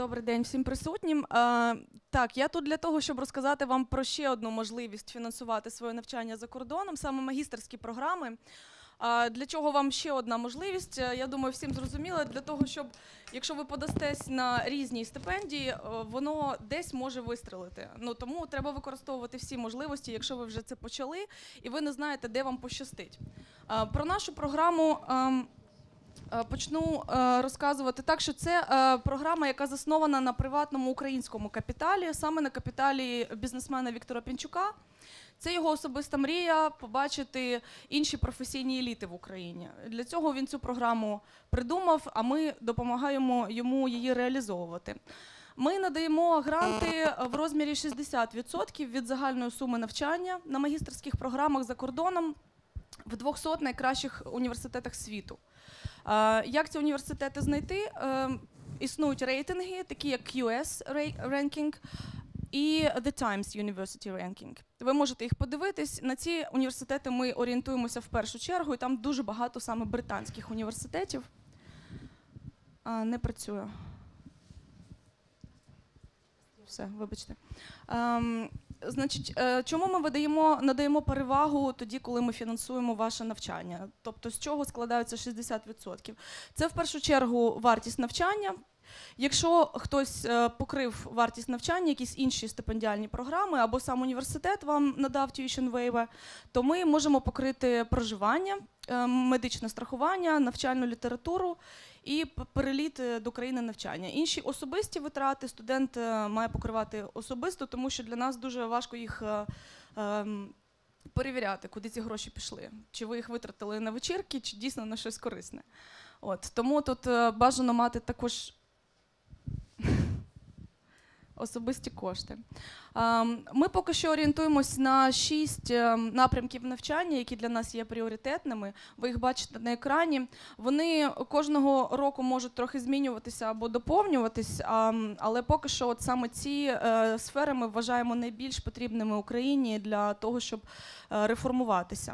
Добрий день всім присутнім. Так, я тут для того, щоб розказати вам про ще одну можливість фінансувати своє навчання за кордоном, саме магістерські програми. Для чого вам ще одна можливість? Я думаю, всім зрозуміло, для того, щоб, якщо ви подастесь на різні стипендії, воно десь може вистрелити. Тому треба використовувати всі можливості, якщо ви вже це почали, і ви не знаєте, де вам пощастить. Про нашу програму почну розказувати так, що це програма, яка заснована на приватному українському капіталі, саме на капіталі бізнесмена Віктора Пінчука. Це його особиста мрія побачити інші професійні еліти в Україні. Для цього він цю програму придумав, а ми допомагаємо йому її реалізовувати. Ми надаємо гранти в розмірі 60% від загальної суми навчання на магістерських програмах за кордоном в 200 найкращих університетах світу. Як ці університети знайти? Існують рейтинги, такі як QS Ranking і The Times University Ranking. Ви можете їх подивитись. На ці університети ми орієнтуємося в першу чергу, і там дуже багато саме британських університетів. Не працює. Все, вибачте. Значить, чому ми надаємо перевагу тоді, коли ми фінансуємо ваше навчання? Тобто, з чого складаються 60%? Це в першу чергу вартість навчання. Якщо хтось покрив вартість навчання, якісь інші стипендіальні програми, або сам університет вам надав tuition waiver, то ми можемо покрити проживання, медичне страхування, навчальну літературу і переліт до країни навчання. Інші особисті витрати студент має покривати особисто, тому що для нас дуже важко їх перевіряти, куди ці гроші пішли. Чи ви їх витратили на вечірки, чи дійсно на щось корисне. Тому тут бажано мати також особисті кошти. Ми поки що орієнтуємось на 6 напрямків навчання, які для нас є пріоритетними. Ви їх бачите на екрані. Вони кожного року можуть трохи змінюватися або доповнюватись, але поки що саме ці сфери ми вважаємо найбільш потрібними Україні для того, щоб реформуватися.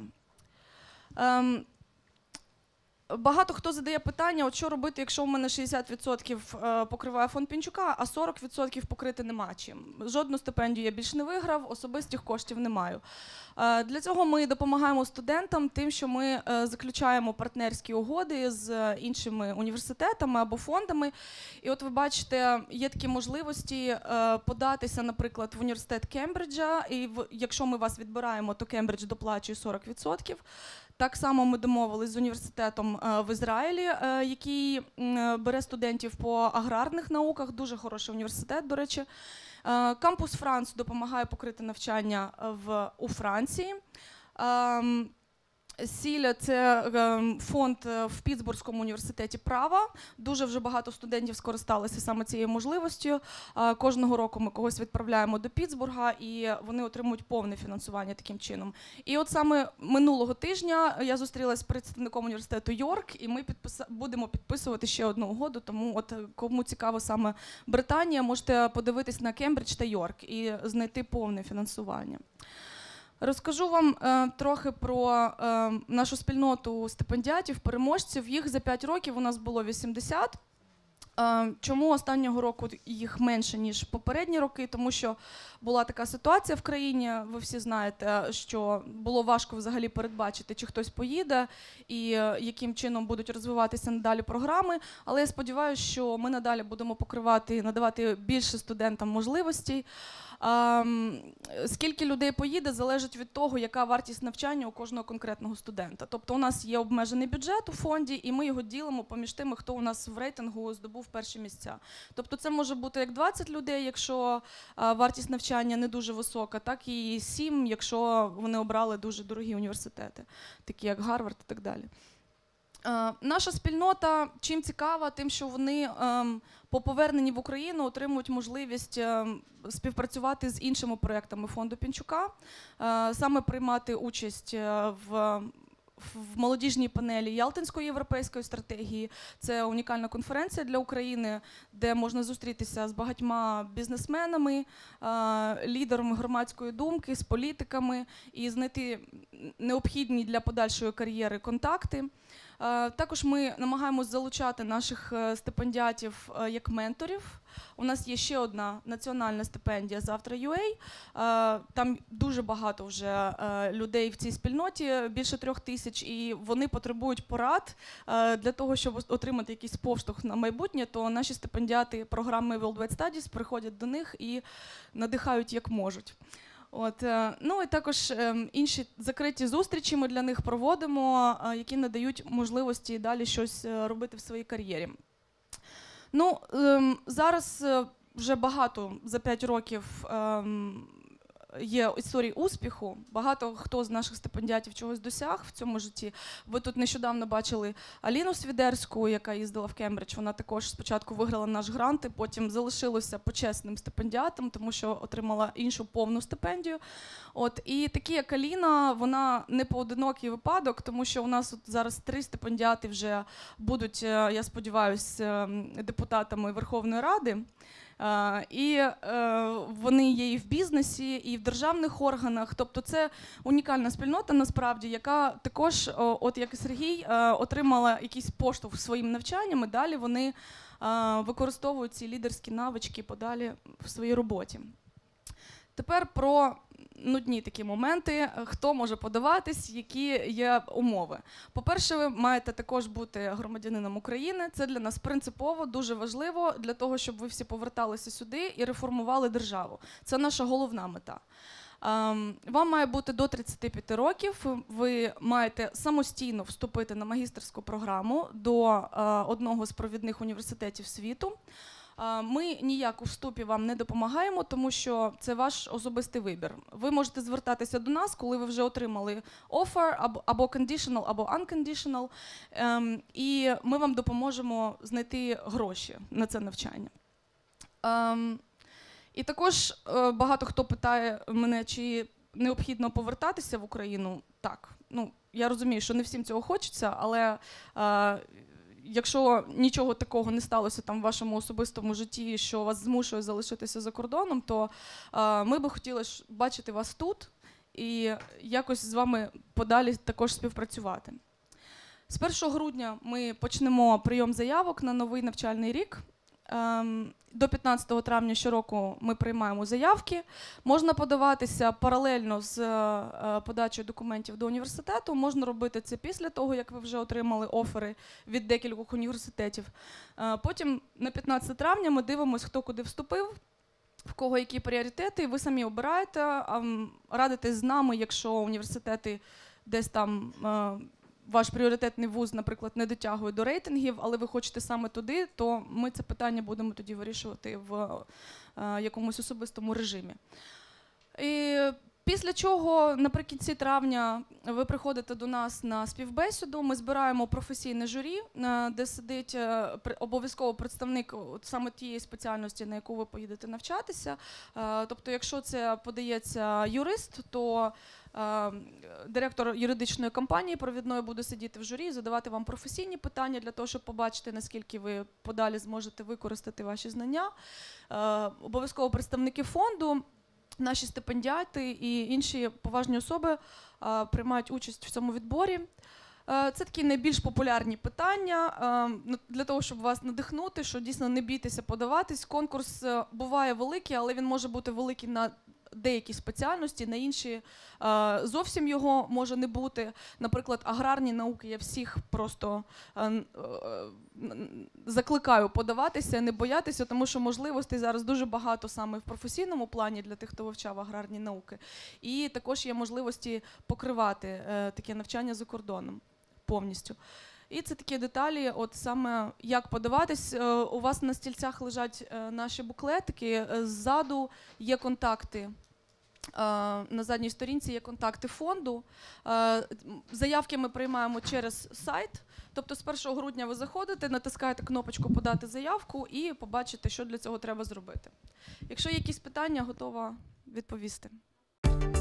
Багато хто задає питання, що робити, якщо у мене 60% покриває фонд Пінчука, а 40% покрити нема чим. Жодну стипендію я більше не виграв, особистих коштів не маю. Для цього ми допомагаємо студентам тим, що ми заключаємо партнерські угоди з іншими університетами або фондами. І от ви бачите, є такі можливості податися, наприклад, в університет Кембриджа, і якщо ми вас відбираємо, то Кембридж доплачує 40%. Так само ми домовились з університетом в Ізраїлі, який бере студентів по аграрних науках, дуже хороший університет, до речі. Кампус Франц допомагає покрити навчання у Франції. Сіля – це фонд в Пітсбурзькому університеті права. Дуже вже багато студентів скористалися саме цією можливістю. Кожного року ми когось відправляємо до Пітсбурга, і вони отримують повне фінансування таким чином. І от саме минулого тижня я зустрілася з представником університету Йорк, і ми будемо підписувати ще одну угоду, тому от кому цікаво саме Британія, можете подивитись на Кембридж та Йорк і знайти повне фінансування. Розкажу вам трохи про нашу спільноту стипендіатів, переможців. Їх за 5 років у нас було 80. Чому останнього року їх менше, ніж попередні роки? Тому що була така ситуація в країні, ви всі знаєте, що було важко взагалі передбачити, чи хтось поїде і яким чином будуть розвиватися надалі програми. Але я сподіваюся, що ми надалі будемо покривати і надавати більше студентам можливостей. Скільки людей поїде, залежить від того, яка вартість навчання у кожного конкретного студента. Тобто у нас є обмежений бюджет у фонді, і ми його ділимо поміж тими, хто у нас в рейтингу здобув перші місця. Тобто це може бути як 20 людей, якщо вартість навчання не дуже висока, так і 7, якщо вони обрали дуже дорогі університети, такі як Гарвард і так далі. Наша спільнота чим цікава? Тим, що вони по поверненні в Україну отримують можливість співпрацювати з іншими проєктами фонду Пінчука, саме приймати участь в молодіжній панелі Ялтинської європейської стратегії. Це унікальна конференція для України, де можна зустрітися з багатьма бізнесменами, лідерами громадської думки, з політиками і знайти необхідні для подальшої кар'єри контакти. Також ми намагаємось залучати наших стипендіатів як менторів. У нас є ще одна національна стипендія «Завтра.UA». Там дуже багато вже людей в цій спільноті, більше 3000, і вони потребують порад для того, щоб отримати якийсь поштовх на майбутнє, то наші стипендіати програми Worldwide Studies приходять до них і надихають як можуть. Ну і також інші закриті зустрічі ми для них проводимо, які надають можливості далі щось робити в своїй кар'єрі. Ну, зараз вже багато, за 5 років, є історії успіху. Багато хто з наших стипендіатів чогось досяг в цьому житті. Ви тут нещодавно бачили Аліну Свідерську, яка їздила в Кембридж. Вона також спочатку виграла наш грант, потім залишилася почесним стипендіатом, тому що отримала іншу повну стипендію. І такі, як Аліна, вона не поодинокий випадок, тому що у нас зараз 3 стипендіати вже будуть, я сподіваюся, депутатами Верховної Ради. І вони є і в бізнесі, і в державних органах. Тобто це унікальна спільнота, насправді, яка також, от як і Сергій, отримала якийсь поштовх своїм навчанням, і далі вони використовують ці лідерські навички подалі в своїй роботі. Тепер про нудні такі моменти, хто може подаватись, які є умови. По-перше, ви маєте також бути громадянином України. Це для нас принципово, дуже важливо, для того, щоб ви всі поверталися сюди і реформували державу. Це наша головна мета. Вам має бути до 35 років, ви маєте самостійно вступити на магістерську програму до одного з провідних університетів світу. Ми ніяк у вступі вам не допомагаємо, тому що це ваш особистий вибір. Ви можете звертатися до нас, коли ви вже отримали offer, або conditional, або unconditional, і ми вам допоможемо знайти гроші на це навчання. І також багато хто питає мене, чи необхідно повертатися в Україну. Так, я розумію, що не всім цього хочеться, але якщо нічого такого не сталося там в вашому особистому житті, що вас змушує залишитися за кордоном, то ми би хотіли бачити вас тут і якось з вами подалі також співпрацювати. З 1 грудня ми почнемо прийом заявок на новий навчальний рік. До 15 травня щороку ми приймаємо заявки. Можна подаватися паралельно з подачею документів до університету. Можна робити це після того, як ви вже отримали офери від декількох університетів. Потім на 15 травня ми дивимося, хто куди вступив, в кого які пріоритети. Ви самі обираєте, радитесь з нами, якщо університети десь там ваш пріоритетний вуз, наприклад, не дотягує до рейтингів, але ви хочете саме туди, то ми це питання будемо тоді вирішувати в якомусь особистому режимі. І після чого наприкінці травня ви приходите до нас на співбесіду, ми збираємо професійне журі, де сидить обов'язково представник саме тієї спеціальності, на яку ви поїдете навчатися. Тобто, якщо це подається юрист, то директор юридичної компанії провідної буде сидіти в журі і задавати вам професійні питання для того, щоб побачити, наскільки ви подалі зможете використати ваші знання. Обов'язково представники фонду, наші стипендіати і інші поважні особи приймають участь в цьому відборі. Це такі найбільш популярні питання для того, щоб вас надихнути, що дійсно не бійтеся подаватись. Конкурс буває великий, але він може бути великий на деякі спеціальності, на інші зовсім його може не бути. Наприклад, аграрні науки, я всіх просто закликаю подаватися, не боятися, тому що можливостей зараз дуже багато саме в професійному плані для тих, хто вивчав аграрні науки. І також є можливості покривати таке навчання за кордоном повністю. І це такі деталі, от саме як подаватись. У вас на стільцях лежать наші буклетики, ззаду є контакти. На задній сторінці є контакти фонду. Заявки ми приймаємо через сайт. Тобто з 1 грудня ви заходите, натискаєте кнопочку «Подати заявку» і побачите, що для цього треба зробити. Якщо є якісь питання, готова відповісти.